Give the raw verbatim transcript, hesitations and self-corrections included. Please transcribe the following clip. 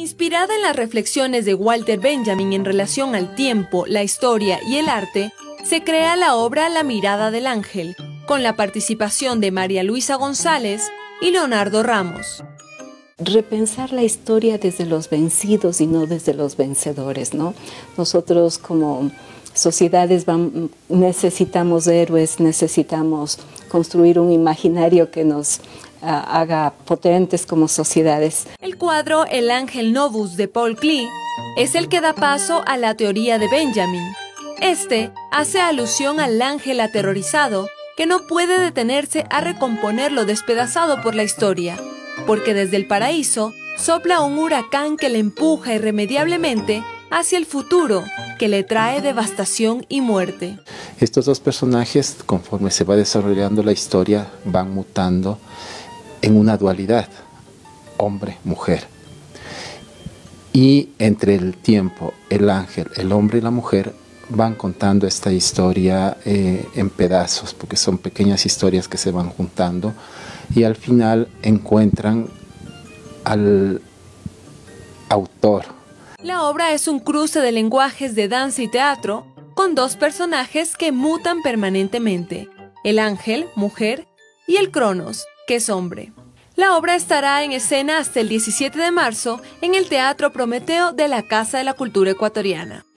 Inspirada en las reflexiones de Walter Benjamin en relación al tiempo, la historia y el arte, se crea la obra La mirada del ángel, con la participación de María Luisa González y Leonardo Ramos. Repensar la historia desde los vencidos y no desde los vencedores, ¿no? Nosotros como sociedades vamos, necesitamos héroes, necesitamos construir un imaginario que nos uh, haga potentes como sociedades. El cuadro El ángel Novus de Paul Klee es el que da paso a la teoría de Benjamin. Este hace alusión al ángel aterrorizado que no puede detenerse a recomponer lo despedazado por la historia, porque desde el paraíso sopla un huracán que le empuja irremediablemente hacia el futuro, que le trae devastación y muerte. Estos dos personajes, conforme se va desarrollando la historia, van mutando en una dualidad, hombre-mujer. Y entre el tiempo, el ángel, el hombre y la mujer van contando esta historia eh, en pedazos, porque son pequeñas historias que se van juntando y al final encuentran al autor. La obra es un cruce de lenguajes de danza y teatro con dos personajes que mutan permanentemente, el ángel, mujer, y el Cronos, que es hombre. La obra estará en escena hasta el diecisiete de marzo en el Teatro Prometeo de la Casa de la Cultura Ecuatoriana.